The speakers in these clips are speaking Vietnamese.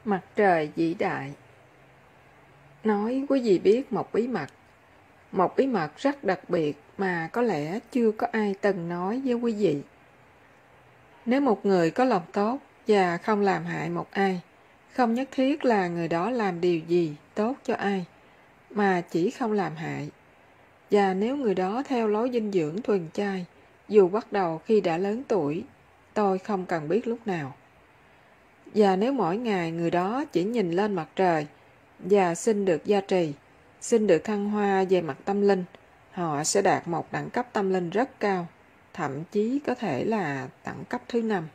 Mặt trời vĩ đại. Nói quý vị biết một bí mật rất đặc biệt mà có lẽ chưa có ai từng nói với quý vị. Nếu một người có lòng tốt và không làm hại một ai, không nhất thiết là người đó làm điều gì tốt cho ai, mà chỉ không làm hại. Và nếu người đó theo lối dinh dưỡng thuần chay, dù bắt đầu khi đã lớn tuổi, tôi không cần biết lúc nào. Và nếu mỗi ngày người đó chỉ nhìn lên mặt trời và xin được gia trì, xin được thăng hoa về mặt tâm linh, họ sẽ đạt một đẳng cấp tâm linh rất cao, thậm chí có thể là đẳng cấp thứ 5.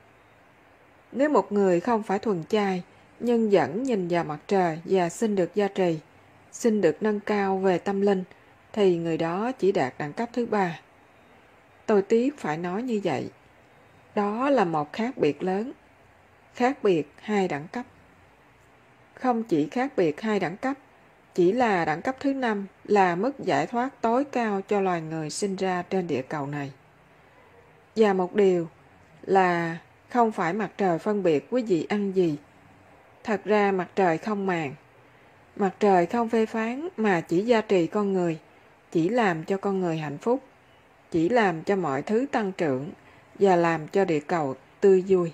Nếu một người không phải thuần chay, nhưng vẫn nhìn vào mặt trời và xin được gia trì, xin được nâng cao về tâm linh, thì người đó chỉ đạt đẳng cấp thứ 3. Tôi tiếc phải nói như vậy. Đó là một khác biệt lớn. Khác biệt 2 đẳng cấp. Không chỉ khác biệt 2 đẳng cấp, chỉ là đẳng cấp thứ 5 là mức giải thoát tối cao cho loài người sinh ra trên địa cầu này. Và một điều là không phải mặt trời phân biệt quý vị ăn gì. Thật ra mặt trời không màng. Mặt trời không phê phán mà chỉ gia trì con người, chỉ làm cho con người hạnh phúc, chỉ làm cho mọi thứ tăng trưởng và làm cho địa cầu tươi vui.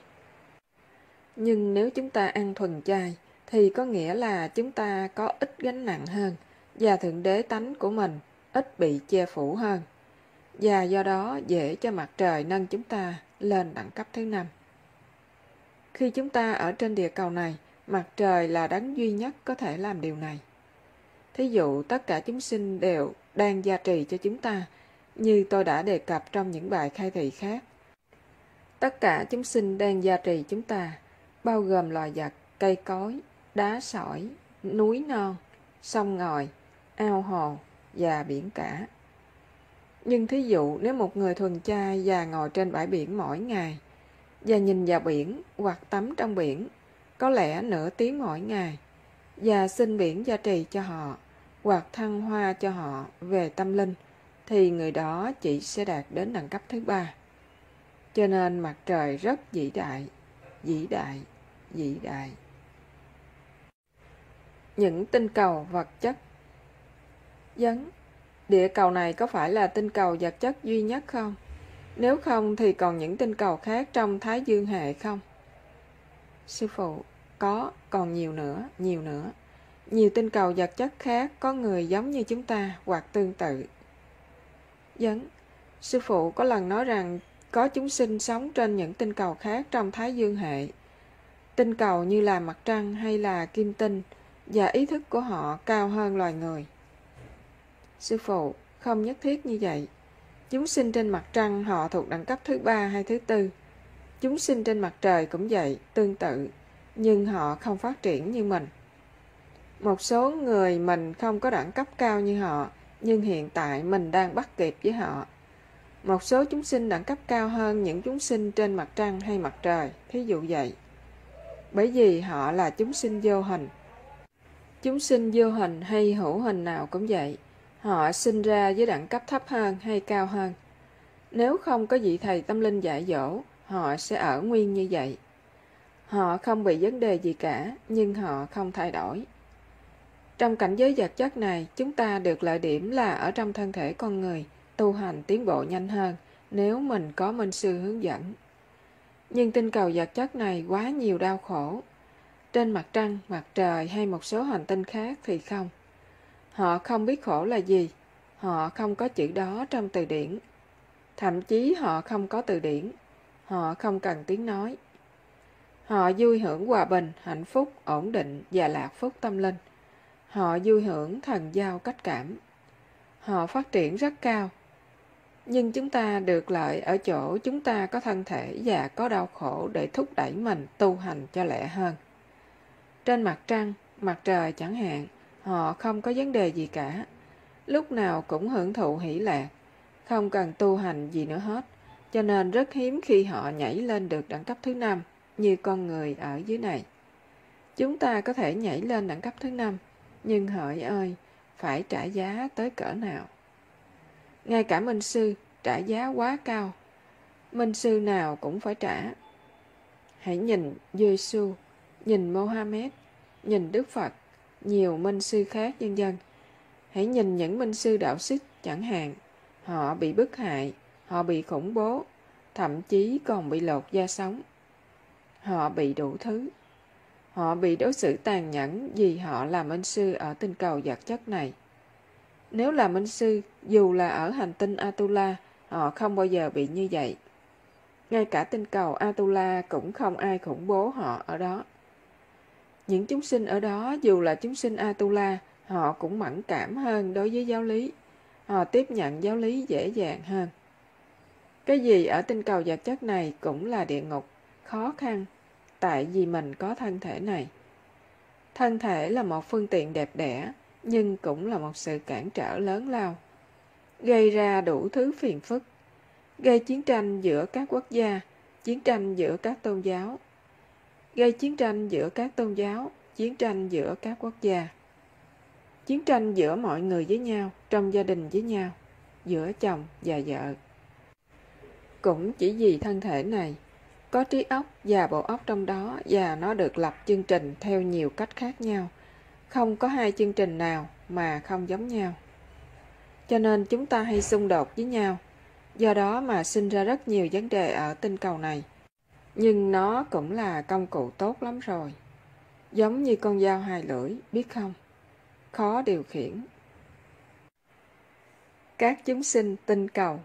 Nhưng nếu chúng ta ăn thuần chay, thì có nghĩa là chúng ta có ít gánh nặng hơn, và thượng đế tánh của mình ít bị che phủ hơn. Và do đó dễ cho mặt trời nâng chúng ta lên đẳng cấp thứ 5. Khi chúng ta ở trên địa cầu này, mặt trời là đấng duy nhất có thể làm điều này. Thí dụ tất cả chúng sinh đều đang gia trì cho chúng ta, như tôi đã đề cập trong những bài khai thị khác. Tất cả chúng sinh đang gia trì chúng ta, bao gồm loài vật, cây cối, đá sỏi, núi non, sông ngòi, ao hồ và biển cả. Nhưng thí dụ nếu một người thuần chay và ngồi trên bãi biển mỗi ngày và nhìn vào biển hoặc tắm trong biển, có lẽ nửa tiếng mỗi ngày, và xin biển gia trì cho họ hoặc thăng hoa cho họ về tâm linh, thì người đó chỉ sẽ đạt đến đẳng cấp thứ 3. Cho nên mặt trời rất vĩ đại, vĩ đại, vĩ đại. Những tinh cầu vật chất. Địa cầu này có phải là tinh cầu vật chất duy nhất không? Nếu không thì còn những tinh cầu khác trong Thái Dương hệ không? Sư phụ, còn nhiều nữa. Nhiều tinh cầu vật chất khác có người giống như chúng ta hoặc tương tự. Sư phụ có lần nói rằng có chúng sinh sống trên những tinh cầu khác trong Thái Dương hệ. Tinh cầu như là mặt trăng hay là kim tinh, và ý thức của họ cao hơn loài người. Sư phụ, không nhất thiết như vậy. Chúng sinh trên mặt trăng họ thuộc đẳng cấp thứ 3 hay thứ 4. Chúng sinh trên mặt trời cũng vậy, tương tự, nhưng họ không phát triển như mình. Một số người mình không có đẳng cấp cao như họ, nhưng hiện tại mình đang bắt kịp với họ. Một số chúng sinh đẳng cấp cao hơn những chúng sinh trên mặt trăng hay mặt trời, thí dụ vậy. Bởi vì họ là chúng sinh vô hình. Chúng sinh vô hình hay hữu hình nào cũng vậy. Họ sinh ra với đẳng cấp thấp hơn hay cao hơn. Nếu không có vị thầy tâm linh dạy dỗ, họ sẽ ở nguyên như vậy. Họ không bị vấn đề gì cả, nhưng họ không thay đổi. Trong cảnh giới vật chất này, chúng ta được lợi điểm là ở trong thân thể con người, tu hành tiến bộ nhanh hơn nếu mình có minh sư hướng dẫn. Nhưng tinh cầu vật chất này quá nhiều đau khổ. Trên mặt trăng, mặt trời hay một số hành tinh khác thì không. Họ không biết khổ là gì. Họ không có chữ đó trong từ điển. Thậm chí họ không có từ điển. Họ không cần tiếng nói. Họ vui hưởng hòa bình, hạnh phúc, ổn định và lạc phúc tâm linh. Họ vui hưởng thần giao cách cảm. Họ phát triển rất cao. Nhưng chúng ta được lợi ở chỗ chúng ta có thân thể và có đau khổ để thúc đẩy mình tu hành cho lẹ hơn. Trên mặt trăng, mặt trời chẳng hạn, họ không có vấn đề gì cả. Lúc nào cũng hưởng thụ hỷ lạc, không cần tu hành gì nữa hết. Cho nên rất hiếm khi họ nhảy lên được đẳng cấp thứ 5 như con người ở dưới này. Chúng ta có thể nhảy lên đẳng cấp thứ 5, nhưng hỡi ơi, phải trả giá tới cỡ nào? Ngay cả minh sư trả giá quá cao. Minh sư nào cũng phải trả. Hãy nhìn Giê-xu, nhìn Mohammed, nhìn Đức Phật, nhiều minh sư khác vân vân. Hãy nhìn những minh sư đạo Sikh chẳng hạn. Họ bị bức hại, họ bị khủng bố, thậm chí còn bị lột da sống. Họ bị đủ thứ. Họ bị đối xử tàn nhẫn vì họ là minh sư ở tinh cầu vật chất này. Nếu là minh sư, dù là ở hành tinh Atula, họ không bao giờ bị như vậy. Ngay cả tinh cầu Atula cũng không ai khủng bố họ ở đó. Những chúng sinh ở đó, dù là chúng sinh Atula, họ cũng mẫn cảm hơn đối với giáo lý. Họ tiếp nhận giáo lý dễ dàng hơn. Cái gì ở tinh cầu vật chất này cũng là địa ngục, khó khăn, tại vì mình có thân thể này. Thân thể là một phương tiện đẹp đẽ, nhưng cũng là một sự cản trở lớn lao, gây ra đủ thứ phiền phức, gây chiến tranh giữa các quốc gia, chiến tranh giữa các tôn giáo, gây chiến tranh giữa các tôn giáo, chiến tranh giữa các quốc gia, chiến tranh giữa mọi người với nhau, trong gia đình với nhau, giữa chồng và vợ. Cũng chỉ vì thân thể này, có trí óc và bộ óc trong đó, và nó được lập chương trình theo nhiều cách khác nhau. Không có hai chương trình nào mà không giống nhau. Cho nên chúng ta hay xung đột với nhau. Do đó mà sinh ra rất nhiều vấn đề ở tinh cầu này. Nhưng nó cũng là công cụ tốt lắm rồi. Giống như con dao hai lưỡi, biết không? Khó điều khiển. Các chúng sinh tinh cầu.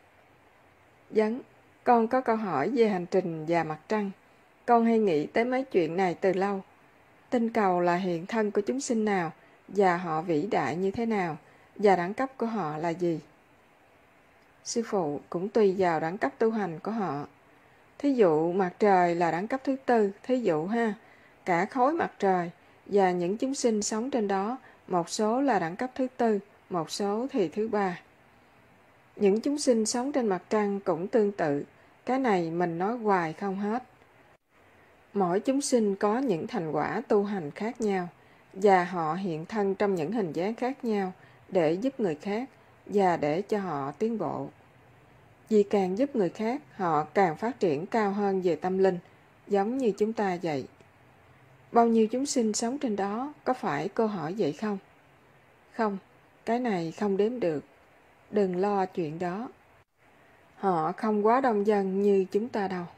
Con có câu hỏi về hành trình và mặt trăng. Con hay nghĩ tới mấy chuyện này từ lâu. Tinh cầu là hiện thân của chúng sinh nào, và họ vĩ đại như thế nào, và đẳng cấp của họ là gì? Sư phụ, cũng tùy vào đẳng cấp tu hành của họ. Thí dụ mặt trời là đẳng cấp thứ tư, thí dụ ha, cả khối mặt trời và những chúng sinh sống trên đó, một số là đẳng cấp thứ tư, một số thì thứ ba. Những chúng sinh sống trên mặt trăng cũng tương tự, cái này mình nói hoài không hết. Mỗi chúng sinh có những thành quả tu hành khác nhau, và họ hiện thân trong những hình dáng khác nhau để giúp người khác và để cho họ tiến bộ. Vì càng giúp người khác, họ càng phát triển cao hơn về tâm linh, giống như chúng ta vậy. Bao nhiêu chúng sinh sống trên đó, có phải cô hỏi vậy không? Không, cái này không đếm được. Đừng lo chuyện đó. Họ không quá đông dân như chúng ta đâu.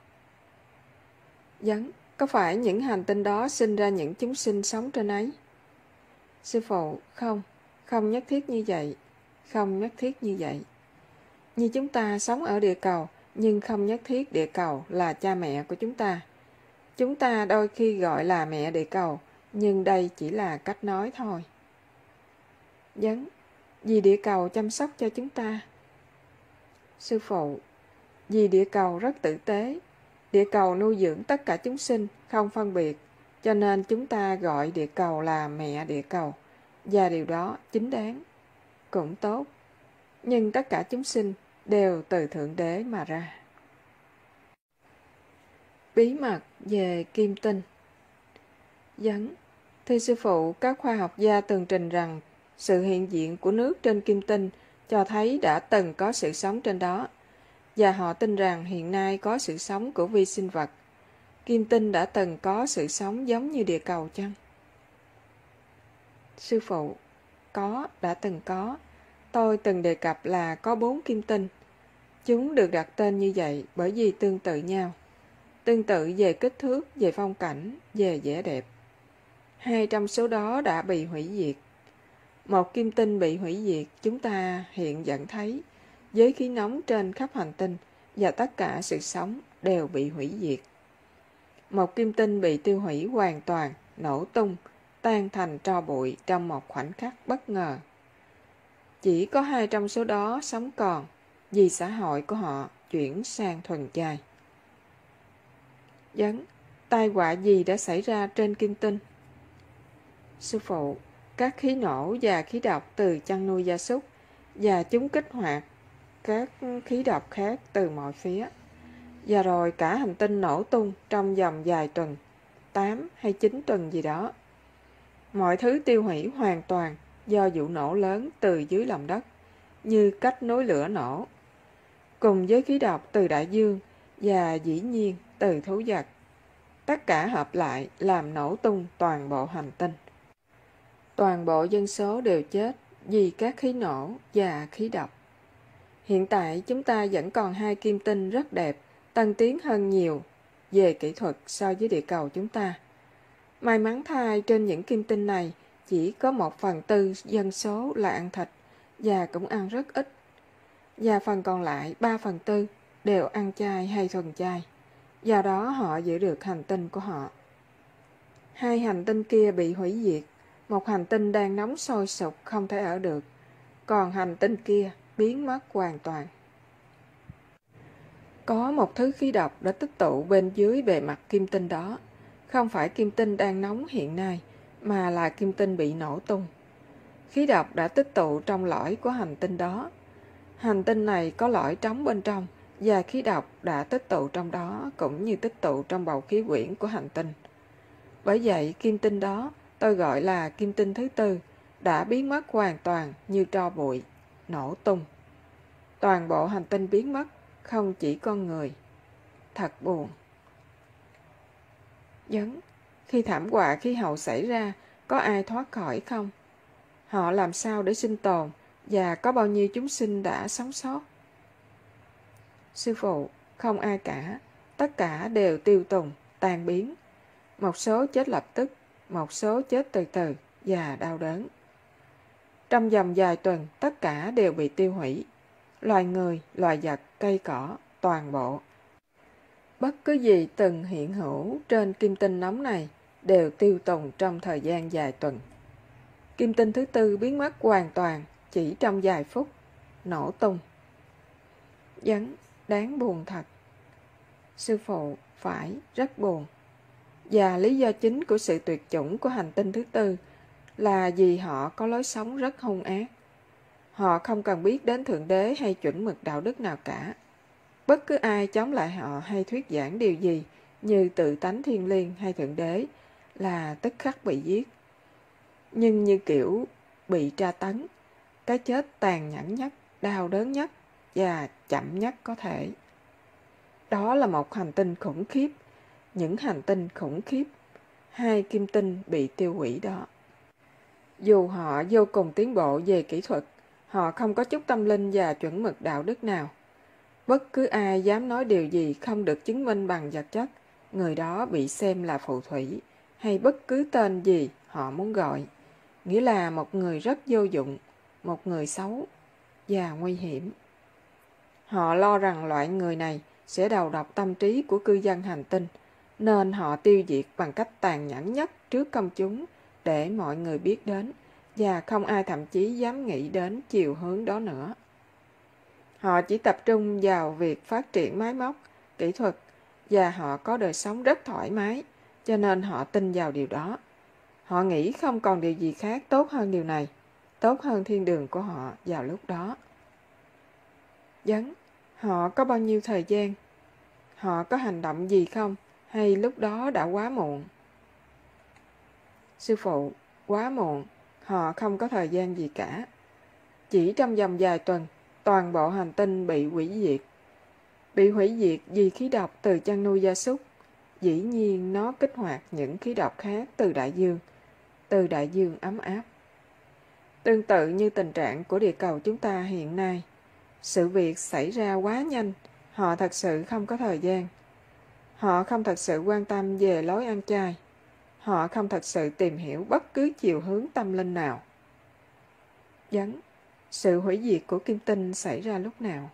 Có phải những hành tinh đó sinh ra những chúng sinh sống trên ấy? Sư phụ, không nhất thiết như vậy. Không nhất thiết như vậy. Như chúng ta sống ở địa cầu, nhưng không nhất thiết địa cầu là cha mẹ của chúng ta. Chúng ta đôi khi gọi là mẹ địa cầu, nhưng đây chỉ là cách nói thôi. Vì địa cầu chăm sóc cho chúng ta. Sư phụ, vì địa cầu rất tử tế. Địa cầu nuôi dưỡng tất cả chúng sinh, không phân biệt, cho nên chúng ta gọi địa cầu là mẹ địa cầu, và điều đó chính đáng, cũng tốt. Nhưng tất cả chúng sinh đều từ Thượng Đế mà ra. Bí mật về kim tinh. Thưa sư phụ, các khoa học gia tường trình rằng sự hiện diện của nước trên kim tinh cho thấy đã từng có sự sống trên đó, và họ tin rằng hiện nay có sự sống của vi sinh vật. Kim tinh đã từng có sự sống giống như địa cầu chăng? Sư phụ, đã từng có. Tôi từng đề cập là có 4 kim tinh. Chúng được đặt tên như vậy bởi vì tương tự nhau. Tương tự về kích thước, về phong cảnh, về vẻ đẹp. 2 trong số đó đã bị hủy diệt. Một kim tinh bị hủy diệt chúng ta hiện vẫn thấy, với khí nóng trên khắp hành tinh và tất cả sự sống đều bị hủy diệt. Một kim tinh bị tiêu hủy hoàn toàn, nổ tung, tan thành tro bụi trong một khoảnh khắc bất ngờ. Chỉ có 2 trong số đó sống còn, vì xã hội của họ chuyển sang thuần chay. Tai họa gì đã xảy ra trên kim tinh? Sư phụ, các khí nổ và khí độc từ chăn nuôi gia súc, và chúng kích hoạt các khí độc khác từ mọi phía. Và rồi cả hành tinh nổ tung trong vòng vài tuần, 8 hay 9 tuần gì đó. Mọi thứ tiêu hủy hoàn toàn do vụ nổ lớn từ dưới lòng đất, như cách nối lửa nổ, cùng với khí độc từ đại dương và dĩ nhiên từ thú vật. tất cả hợp lại làm nổ tung toàn bộ hành tinh. Toàn bộ dân số đều chết vì các khí nổ và khí độc. Hiện tại chúng ta vẫn còn 2 kim tinh rất đẹp, tân tiến hơn nhiều về kỹ thuật so với địa cầu chúng ta. May mắn thay trên những kim tinh này chỉ có 1/4 dân số là ăn thịt và cũng ăn rất ít. Và phần còn lại 3/4 đều ăn chay hay thuần chay. Do đó họ giữ được hành tinh của họ. 2 hành tinh kia bị hủy diệt. Một hành tinh đang nóng sôi sục không thể ở được. Còn hành tinh kia biến mất hoàn toàn. Có một thứ khí độc đã tích tụ bên dưới bề mặt kim tinh đó. Không phải kim tinh đang nóng hiện nay, mà là kim tinh bị nổ tung. Khí độc đã tích tụ trong lõi của hành tinh đó. Hành tinh này có lõi trống bên trong, và khí độc đã tích tụ trong đó cũng như tích tụ trong bầu khí quyển của hành tinh. Bởi vậy, kim tinh đó tôi gọi là kim tinh thứ tư, đã biến mất hoàn toàn như tro bụi, nổ tung. Toàn bộ hành tinh biến mất, không chỉ con người. Thật buồn. Khi thảm họa khí hậu xảy ra, có ai thoát khỏi không? Họ làm sao để sinh tồn, và có bao nhiêu chúng sinh đã sống sót? Sư phụ, không ai cả. Tất cả đều tiêu tùng, tan biến. Một số chết lập tức, một số chết từ từ và đau đớn. Trong vòng vài tuần, tất cả đều bị tiêu hủy. Loài người, loài vật, cây cỏ, toàn bộ. Bất cứ gì từng hiện hữu trên kim tinh nóng này đều tiêu tùng trong thời gian vài tuần. Kim tinh thứ tư biến mất hoàn toàn chỉ trong vài phút, nổ tung. Đáng buồn thật. Sư phụ, phải, rất buồn. Và lý do chính của sự tuyệt chủng của hành tinh thứ tư là vì họ có lối sống rất hung ác. Họ không cần biết đến Thượng Đế hay chuẩn mực đạo đức nào cả. Bất cứ ai chống lại họ hay thuyết giảng điều gì như tự tánh thiên liêng hay Thượng Đế là tức khắc bị giết. Nhưng như kiểu bị tra tấn, cái chết tàn nhẫn nhất, đau đớn nhất và chậm nhất có thể. Đó là một hành tinh khủng khiếp, những hành tinh khủng khiếp, 2 kim tinh bị tiêu hủy đó. Dù họ vô cùng tiến bộ về kỹ thuật, họ không có chút tâm linh và chuẩn mực đạo đức nào. Bất cứ ai dám nói điều gì không được chứng minh bằng vật chất, người đó bị xem là phù thủy, hay bất cứ tên gì họ muốn gọi. Nghĩa là một người rất vô dụng, một người xấu và nguy hiểm. Họ lo rằng loại người này sẽ đầu độc tâm trí của cư dân hành tinh, nên họ tiêu diệt bằng cách tàn nhẫn nhất trước công chúng để mọi người biết đến, và không ai thậm chí dám nghĩ đến chiều hướng đó nữa. Họ chỉ tập trung vào việc phát triển máy móc, kỹ thuật, và họ có đời sống rất thoải mái, cho nên họ tin vào điều đó. Họ nghĩ không còn điều gì khác tốt hơn điều này, tốt hơn thiên đường của họ vào lúc đó. Họ có bao nhiêu thời gian? Họ có hành động gì không? Hay lúc đó đã quá muộn? Sư phụ, quá muộn. Họ không có thời gian gì cả. Chỉ trong vòng vài tuần, toàn bộ hành tinh bị hủy diệt. Bị hủy diệt vì khí độc từ chăn nuôi gia súc. Dĩ nhiên nó kích hoạt những khí độc khác từ đại dương ấm áp. Tương tự như tình trạng của địa cầu chúng ta hiện nay, sự việc xảy ra quá nhanh, họ thật sự không có thời gian. Họ không thật sự quan tâm về lối ăn chay. Họ không thật sự tìm hiểu bất cứ chiều hướng tâm linh nào. Sự hủy diệt của kim tinh xảy ra lúc nào?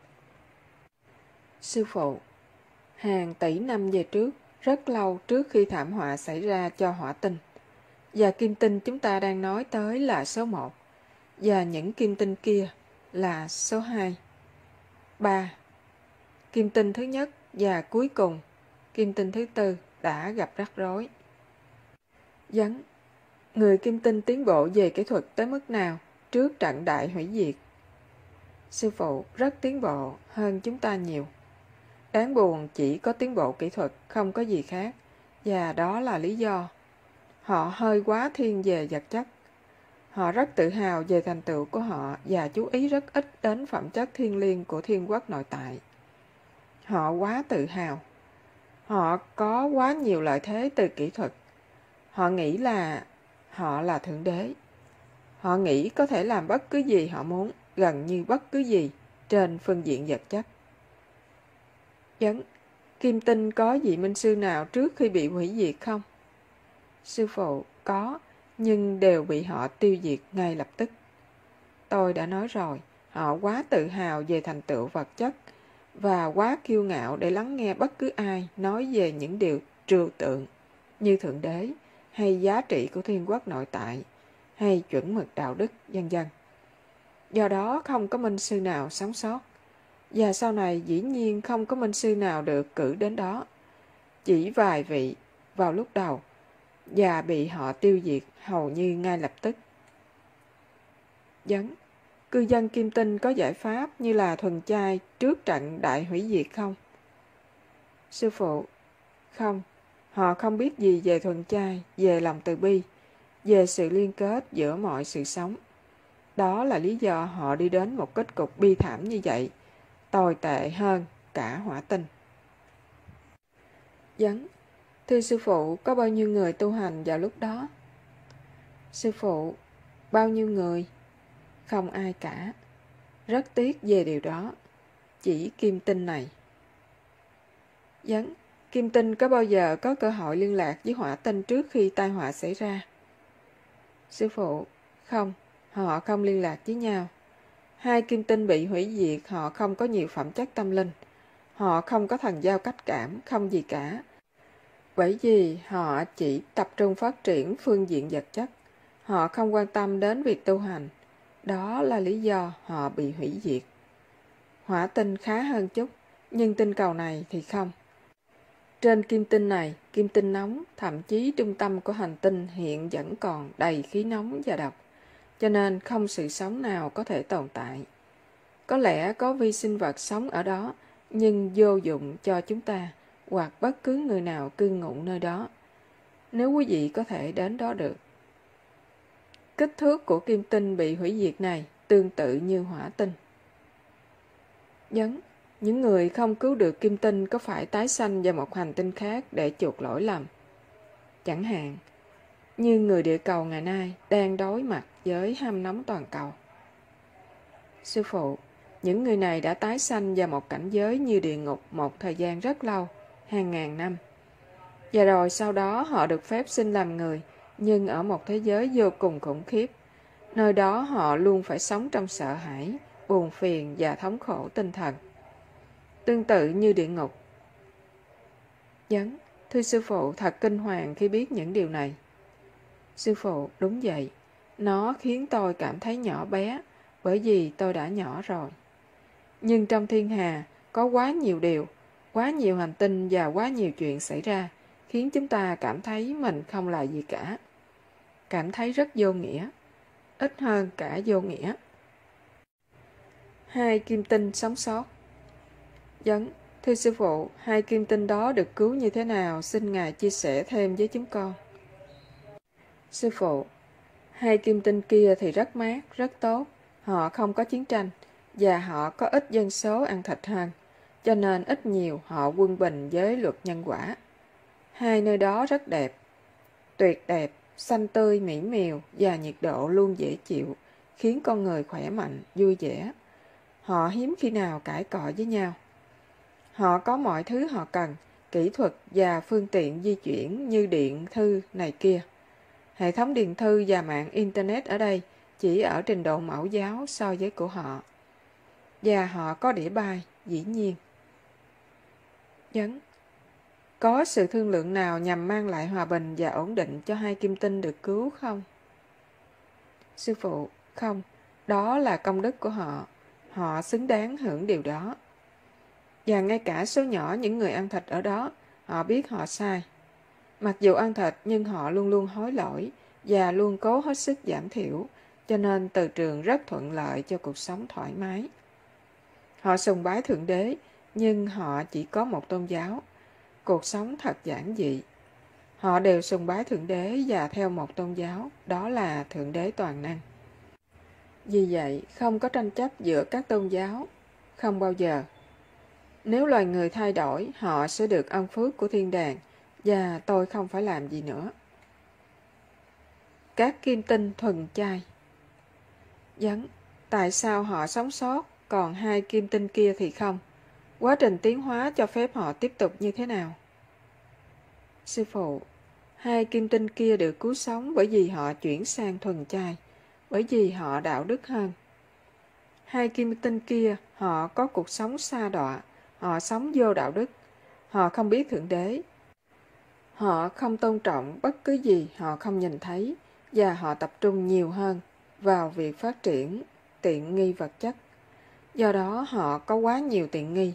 Sư phụ, hàng tỷ năm về trước, rất lâu trước khi thảm họa xảy ra cho hỏa tinh. Và kim tinh chúng ta đang nói tới là số 1, và những kim tinh kia là số 2, 3. Kim tinh thứ nhất và cuối cùng, kim tinh thứ tư đã gặp rắc rối. Người kim tinh tiến bộ về kỹ thuật tới mức nào trước trận đại hủy diệt? Sư phụ, rất tiến bộ hơn chúng ta nhiều. Đáng buồn chỉ có tiến bộ kỹ thuật, không có gì khác, và đó là lý do. Họ hơi quá thiên về vật chất. Họ rất tự hào về thành tựu của họ và chú ý rất ít đến phẩm chất thiêng liêng của thiên quốc nội tại. Họ quá tự hào. Họ có quá nhiều lợi thế từ kỹ thuật. Họ nghĩ là họ là Thượng Đế. Họ nghĩ có thể làm bất cứ gì họ muốn, gần như bất cứ gì, trên phương diện vật chất. Kim Tinh có vị minh sư nào trước khi bị hủy diệt không? Sư phụ, có, nhưng đều bị họ tiêu diệt ngay lập tức. Tôi đã nói rồi, họ quá tự hào về thành tựu vật chất và quá kiêu ngạo để lắng nghe bất cứ ai nói về những điều trừu tượng như Thượng Đế hay giá trị của thiên quốc nội tại hay chuẩn mực đạo đức, vân vân. Do đó không có minh sư nào sống sót. Và sau này dĩ nhiên không có minh sư nào được cử đến đó. Chỉ vài vị vào lúc đầu và bị họ tiêu diệt hầu như ngay lập tức. Cư dân Kim Tinh có giải pháp như là thuần chay trước trận đại hủy diệt không? Sư phụ, không. Họ không biết gì về thuần chay, về lòng từ bi, về sự liên kết giữa mọi sự sống. Đó là lý do họ đi đến một kết cục bi thảm như vậy, tồi tệ hơn cả hỏa tinh. Thưa sư phụ, có bao nhiêu người tu hành vào lúc đó? Sư phụ, bao nhiêu người? Không ai cả. Rất tiếc về điều đó. Chỉ Kim Tinh này. Kim Tinh có bao giờ có cơ hội liên lạc với hỏa tinh trước khi tai họa xảy ra? Sư phụ, không. Họ không liên lạc với nhau. Hai Kim Tinh bị hủy diệt, họ không có nhiều phẩm chất tâm linh. Họ không có thần giao cách cảm, không gì cả. Bởi vì họ chỉ tập trung phát triển phương diện vật chất. Họ không quan tâm đến việc tu hành. Đó là lý do họ bị hủy diệt. Hỏa tinh khá hơn chút, nhưng tinh cầu này thì không. Trên Kim Tinh này, Kim Tinh nóng, thậm chí trung tâm của hành tinh hiện vẫn còn đầy khí nóng và độc, cho nên không sự sống nào có thể tồn tại. Có lẽ có vi sinh vật sống ở đó, nhưng vô dụng cho chúng ta hoặc bất cứ người nào cư ngụ nơi đó, nếu quý vị có thể đến đó được. Kích thước của Kim Tinh bị hủy diệt này tương tự như hỏa tinh. Những người không cứu được Kim Tinh có phải tái sanh vào một hành tinh khác để chuộc lỗi lầm? Chẳng hạn, như người địa cầu ngày nay đang đối mặt với ham nóng toàn cầu. Sư phụ, những người này đã tái sanh vào một cảnh giới như địa ngục một thời gian rất lâu, hàng ngàn năm. Và rồi sau đó họ được phép sinh làm người, nhưng ở một thế giới vô cùng khủng khiếp. Nơi đó họ luôn phải sống trong sợ hãi, buồn phiền và thống khổ tinh thần. Tương tự như địa ngục. Thưa sư phụ, thật kinh hoàng khi biết những điều này. Sư phụ, đúng vậy. Nó khiến tôi cảm thấy nhỏ bé, bởi vì tôi đã nhỏ rồi. Nhưng trong thiên hà, có quá nhiều điều, quá nhiều hành tinh và quá nhiều chuyện xảy ra, khiến chúng ta cảm thấy mình không là gì cả. Cảm thấy rất vô nghĩa, ít hơn cả vô nghĩa. Hai Kim Tinh sống sót. Thưa sư phụ, hai Kim Tinh đó được cứu như thế nào? Xin Ngài chia sẻ thêm với chúng con. Sư phụ, hai Kim Tinh kia thì rất mát, rất tốt. Họ không có chiến tranh, và họ có ít dân số ăn thịt hơn, cho nên ít nhiều họ quân bình với luật nhân quả. Hai nơi đó rất đẹp, tuyệt đẹp, xanh tươi, mỹ miều và nhiệt độ luôn dễ chịu, khiến con người khỏe mạnh, vui vẻ. Họ hiếm khi nào cãi cọ với nhau. Họ có mọi thứ họ cần, kỹ thuật và phương tiện di chuyển như điện, thư này kia. Hệ thống điện thư và mạng Internet ở đây chỉ ở trình độ mẫu giáo so với của họ. Và họ có đĩa bay, dĩ nhiên. Có sự thương lượng nào nhằm mang lại hòa bình và ổn định cho hai Kim Tinh được cứu không? Sư phụ, không. Đó là công đức của họ. Họ xứng đáng hưởng điều đó. Và ngay cả số nhỏ những người ăn thịt ở đó, họ biết họ sai. Mặc dù ăn thịt nhưng họ luôn luôn hối lỗi và luôn cố hết sức giảm thiểu, cho nên từ trường rất thuận lợi cho cuộc sống thoải mái. Họ sùng bái Thượng Đế, nhưng họ chỉ có một tôn giáo. Cuộc sống thật giản dị. Họ đều sùng bái Thượng Đế và theo một tôn giáo, đó là Thượng Đế toàn năng. Vì vậy, không có tranh chấp giữa các tôn giáo. Không bao giờ. Nếu loài người thay đổi, họ sẽ được ân phước của thiên đàng, và tôi không phải làm gì nữa. Các kim tinh thuần chay. Tại sao họ sống sót, còn hai kim tinh kia thì không? Quá trình tiến hóa cho phép họ tiếp tục như thế nào? Sư phụ, hai kim tinh kia được cứu sống bởi vì họ chuyển sang thuần chay, bởi vì họ đạo đức hơn. Hai kim tinh kia, họ có cuộc sống sa đọa, họ sống vô đạo đức, họ không biết Thượng Đế. Họ không tôn trọng bất cứ gì họ không nhìn thấy, và họ tập trung nhiều hơn vào việc phát triển tiện nghi vật chất. Do đó họ có quá nhiều tiện nghi.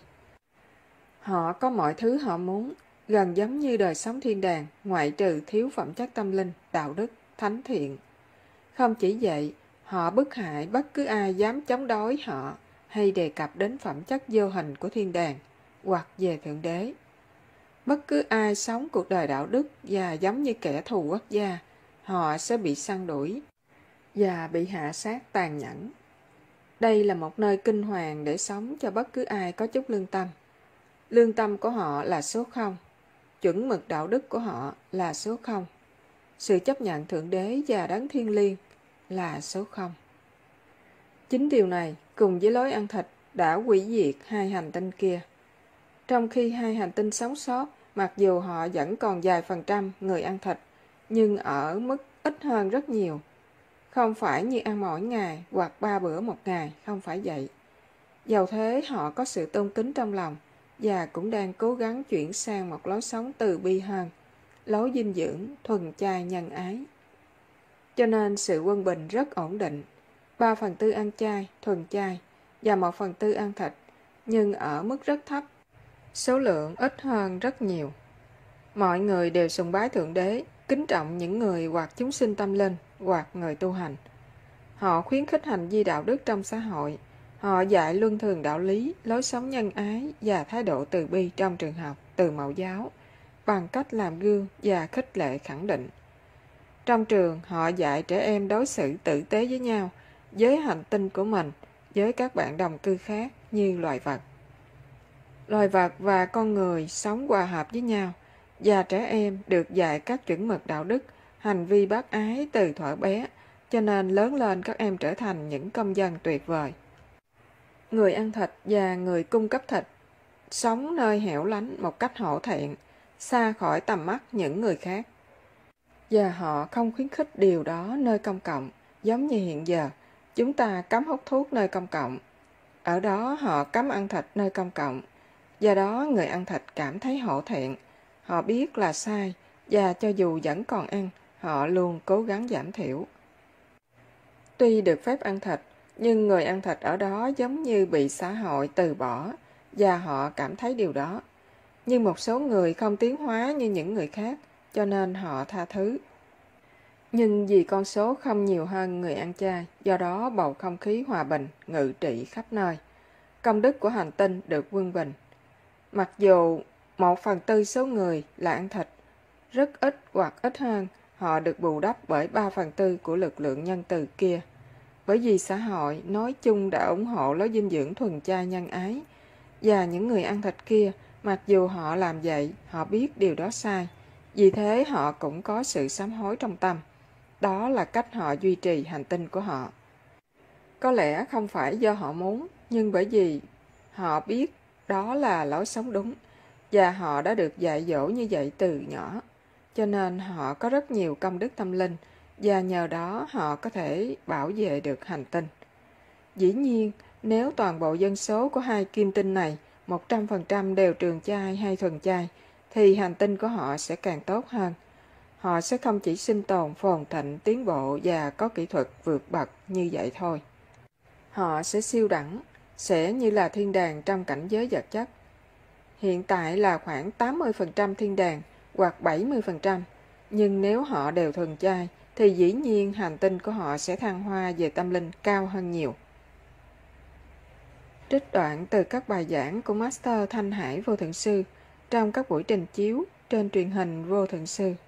Họ có mọi thứ họ muốn, gần giống như đời sống thiên đàng, ngoại trừ thiếu phẩm chất tâm linh, đạo đức, thánh thiện. Không chỉ vậy, họ bức hại bất cứ ai dám chống đối họ hay đề cập đến phẩm chất vô hình của thiên đàng hoặc về Thượng Đế. Bất cứ ai sống cuộc đời đạo đức và giống như kẻ thù quốc gia, họ sẽ bị săn đuổi và bị hạ sát tàn nhẫn. Đây là một nơi kinh hoàng để sống cho bất cứ ai có chút lương tâm. Lương tâm của họ là số 0. Chuẩn mực đạo đức của họ là số 0. Sự chấp nhận Thượng Đế và Đấng Thiên Liêng là số 0. Chính điều này cùng với lối ăn thịt đã hủy diệt hai hành tinh kia. Trong khi hai hành tinh sống sót, mặc dù họ vẫn còn vài % người ăn thịt, nhưng ở mức ít hơn rất nhiều. Không phải như ăn mỗi ngày hoặc 3 bữa một ngày, không phải vậy. Dầu thế họ có sự tôn kính trong lòng và cũng đang cố gắng chuyển sang một lối sống từ bi hơn, lối dinh dưỡng, thuần chay nhân ái. Cho nên sự quân bình rất ổn định, 3/4 ăn chay, thuần chay và 1/4 ăn thịt, nhưng ở mức rất thấp, số lượng ít hơn rất nhiều. Mọi người đều sùng bái Thượng Đế, kính trọng những người hoặc chúng sinh tâm linh hoặc người tu hành. Họ khuyến khích hành vi đạo đức trong xã hội. Họ dạy luân thường đạo lý, lối sống nhân ái và thái độ từ bi trong trường học, từ mẫu giáo, bằng cách làm gương và khích lệ khẳng định. Trong trường, họ dạy trẻ em đối xử tử tế với nhau, với hành tinh của mình, với các bạn đồng cư khác như loài vật. Loài vật và con người sống hòa hợp với nhau, và trẻ em được dạy các chuẩn mực đạo đức, hành vi bác ái từ thuở bé, cho nên lớn lên các em trở thành những công dân tuyệt vời. Người ăn thịt và người cung cấp thịt sống nơi hẻo lánh một cách hổ thẹn, xa khỏi tầm mắt những người khác. Và họ không khuyến khích điều đó nơi công cộng, giống như hiện giờ, chúng ta cấm hút thuốc nơi công cộng. Ở đó họ cấm ăn thịt nơi công cộng. Do đó người ăn thịt cảm thấy hổ thẹn. Họ biết là sai, và cho dù vẫn còn ăn, họ luôn cố gắng giảm thiểu. Tuy được phép ăn thịt, nhưng người ăn thịt ở đó giống như bị xã hội từ bỏ, và họ cảm thấy điều đó. Nhưng một số người không tiến hóa như những người khác, cho nên họ tha thứ. Nhưng vì con số không nhiều hơn người ăn chay, do đó bầu không khí hòa bình, ngự trị khắp nơi. Công đức của hành tinh được quân bình. Mặc dù 1/4 số người là ăn thịt, rất ít hoặc ít hơn, họ được bù đắp bởi 3/4 của lực lượng nhân từ kia. Bởi vì xã hội nói chung đã ủng hộ lối dinh dưỡng thuần chay nhân ái, và những người ăn thịt kia, mặc dù họ làm vậy, họ biết điều đó sai. Vì thế họ cũng có sự sám hối trong tâm. Đó là cách họ duy trì hành tinh của họ. Có lẽ không phải do họ muốn, nhưng bởi vì họ biết đó là lối sống đúng, và họ đã được dạy dỗ như vậy từ nhỏ. Cho nên họ có rất nhiều công đức tâm linh, và nhờ đó họ có thể bảo vệ được hành tinh. Dĩ nhiên, nếu toàn bộ dân số của hai kim tinh này 100% đều trường chay hay thuần chay, thì hành tinh của họ sẽ càng tốt hơn. Họ sẽ không chỉ sinh tồn, phồn thịnh, tiến bộ và có kỹ thuật vượt bậc như vậy thôi. Họ sẽ siêu đẳng, sẽ như là thiên đàng trong cảnh giới vật chất. Hiện tại là khoảng 80% thiên đàng hoặc 70%, nhưng nếu họ đều thuần chay, thì dĩ nhiên hành tinh của họ sẽ thăng hoa về tâm linh cao hơn nhiều. Trích đoạn từ các bài giảng của Master Thanh Hải Vô Thượng Sư trong các buổi trình chiếu trên truyền hình Vô Thượng Sư.